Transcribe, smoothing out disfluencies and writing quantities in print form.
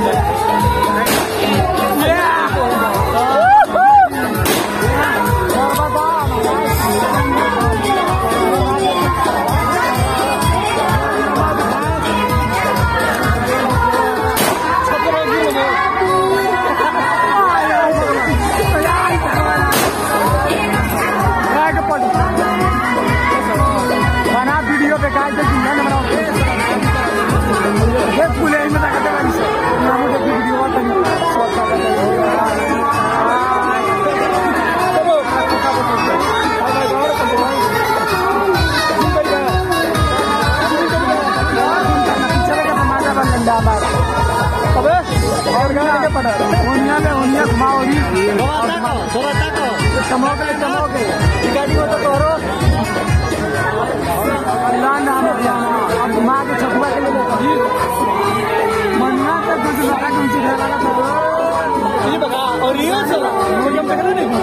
गाड़ी को तो करो अल्लाह नाम अब माँ के छपुआ के लिए मन्ना का कुछ लगा कुछ ये बता और ये चला मुझे हम तक नहीं